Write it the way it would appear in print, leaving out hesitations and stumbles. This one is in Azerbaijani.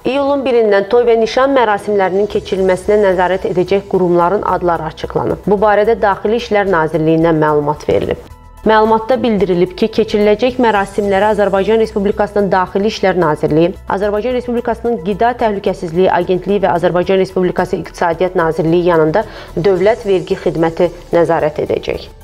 İyulun 1-dən toy və nişan mərasimlərinin keçirilməsinə nəzarət edəcək qurumların adları açıqlanıb. Bu barədə Daxili İşlər Nazirliyindən məlumat verilib. Məlumatda bildirilib ki, keçiriləcək mərasimlərə Azərbaycan Respublikasının Daxili İşlər Nazirliyi, Azərbaycan Respublikasının Qida Təhlükəsizliyi Agentliyi və Azərbaycan Respublikası İqtisadiyyat Nazirliyi yanında Dövlət Vergi Xidməti nəzarət edəcək.